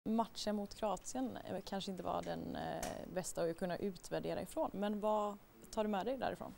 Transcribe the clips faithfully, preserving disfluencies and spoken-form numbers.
Matchen mot Kroatien kanske inte var den eh, bästa att kunna utvärdera ifrån, men vad tar du med dig därifrån?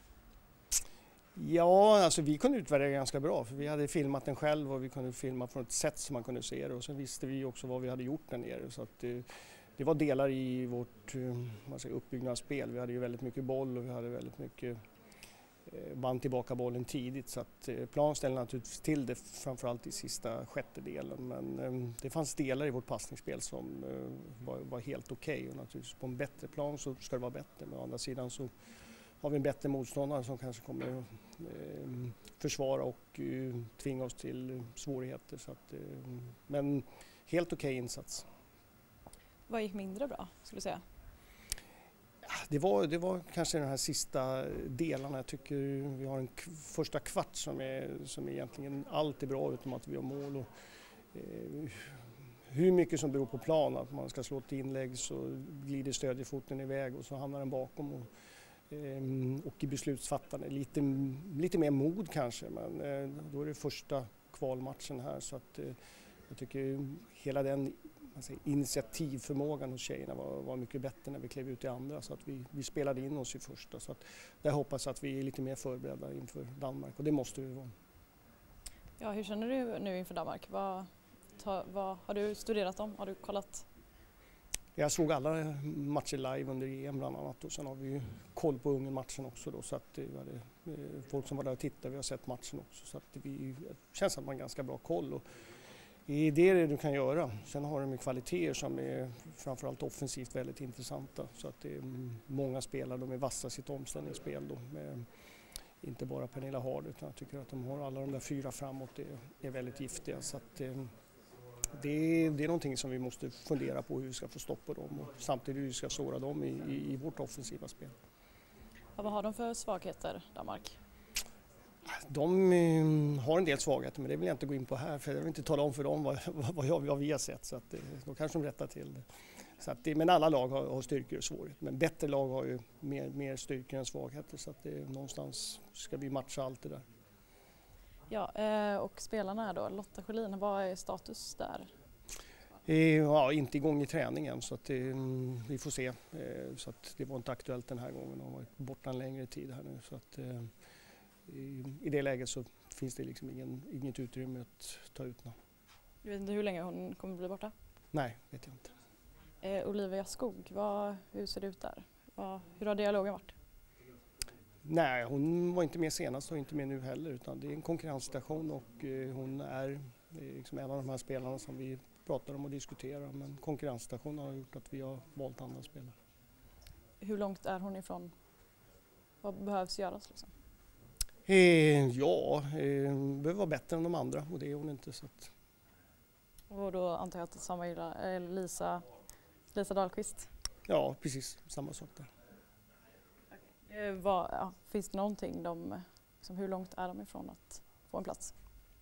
Ja, alltså vi kunde utvärdera ganska bra för vi hade filmat den själv och vi kunde filma på ett sätt som man kunde se det och så visste vi också vad vi hade gjort där nere så att det, det var delar i vårt man säger, uppbyggnadsspel. Vi hade ju väldigt mycket boll och vi hade väldigt mycket eh, band tillbaka bollen tidigt så att eh, plan ställde naturligtvis till det framförallt i sista sjättedelen men eh, det fanns delar i vårt passningsspel som eh, var, var helt okej okay. Och naturligtvis på en bättre plan så ska det vara bättre men å andra sidan så har vi en bättre motståndare som kanske kommer att eh, försvara och eh, tvinga oss till svårigheter. Så att, eh, men helt okej okay insats. Vad gick mindre bra skulle du säga? Ja, det, var, det var kanske den här sista delarna. Jag tycker vi har en k- första kvart som är, som är egentligen allt är bra utom att vi har mål. Och, eh, hur mycket som beror på plan, att man ska slå ett inlägg så glider stödjefoten iväg och så hamnar den bakom. Och, och i beslutsfattande lite, lite mer mod kanske men då är det första kvalmatchen här så att jag tycker hela den säger, initiativförmågan hos tjejerna var, var mycket bättre när vi klev ut i andra så att vi, vi spelade in oss i första så att jag hoppas att vi är lite mer förberedda inför Danmark och det måste vi vara. Ja, hur känner du nu inför Danmark? Vad, ta, vad, har du studerat dem? Har du kollat? Jag såg alla matcher live under E M bland annat och sen har vi ju koll på Ungern-matchen också då så att det var det, folk som var där och tittade, vi har sett matchen också så att det känns att man har ganska bra koll och det är det du kan göra. Sen har de ju kvaliteter som är framförallt offensivt väldigt intressanta så att det är många spelare, de är vassa sitt omställningsspel då med inte bara Pernilla Hard utan jag tycker att de har alla de där fyra framåt är, är väldigt giftiga så att Det är, det är någonting som vi måste fundera på hur vi ska få stopp på dem och samtidigt hur vi ska såra dem i, i, i vårt offensiva spel. Ja, vad har de för svagheter, Danmark? De eh, har en del svagheter men det vill jag inte gå in på här för jag vill inte tala om för dem vad, vad, jag, vad vi har sett så att, eh, då kanske de rättar till det. Så att det. Men alla lag har, har styrkor och svårigheter men bättre lag har ju mer, mer styrkor än svagheter så att det, någonstans ska vi matcha allt det där. Ja, och spelarna här då, Lotta Schelin, vad är status där? Ja, inte igång i träningen så att det, vi får se. Så att det var inte aktuellt den här gången, hon har varit borta en längre tid här nu. Så att, i, I det läget så finns det liksom ingen, inget utrymme att ta ut någon. Du vet inte hur länge hon kommer bli borta? Nej, vet jag inte. Eh, Olivia Skog, vad, hur ser det ut där? Vad, hur har dialogen varit? Nej, hon var inte med senast och inte med nu heller utan det är en konkurrenssituation och eh, hon är eh, liksom en av de här spelarna som vi pratar om och diskuterar men konkurrenssituationen har gjort att vi har valt andra spelare. Hur långt är hon ifrån? Vad behövs göras liksom? Eh, ja, eh, behöver vara bättre än de andra och det är hon inte så att... Och då antar jag att samma är Lisa, Lisa Dahlqvist? Ja, precis samma sak där. Eh, vad, ja, finns det någonting, de, liksom, hur långt är de ifrån att få en plats?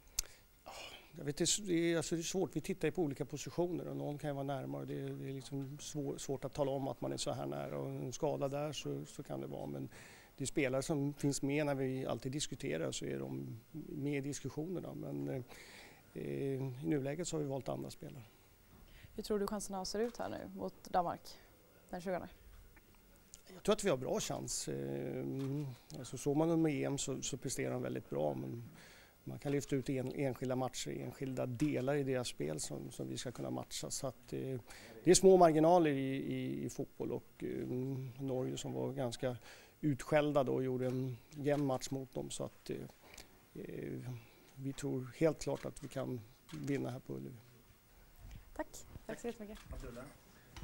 Jag vet, det, är, alltså det är svårt, vi tittar på olika positioner och någon kan ju vara närmare. Det är, det är liksom svår, svårt att tala om att man är så här nära och en skada där så, så kan det vara. Men det är spelare som finns med när vi alltid diskuterar så är de med i diskussionerna. Men eh, i nuläget så har vi valt andra spelare. Hur tror du chanserna ser ut här nu mot Danmark den tjugonde? Jag tror att vi har bra chans. Alltså såg man dem med E M så, så presterar de väldigt bra. Men man kan lyfta ut en, enskilda matcher, enskilda delar i deras spel som, som vi ska kunna matcha. Så att, eh, det är små marginaler i, i, i fotboll och eh, Norge som var ganska utskällda då gjorde en jämn match mot dem. Så att eh, vi tror helt klart att vi kan vinna här på Ullevi. Tack, tack så jättemycket.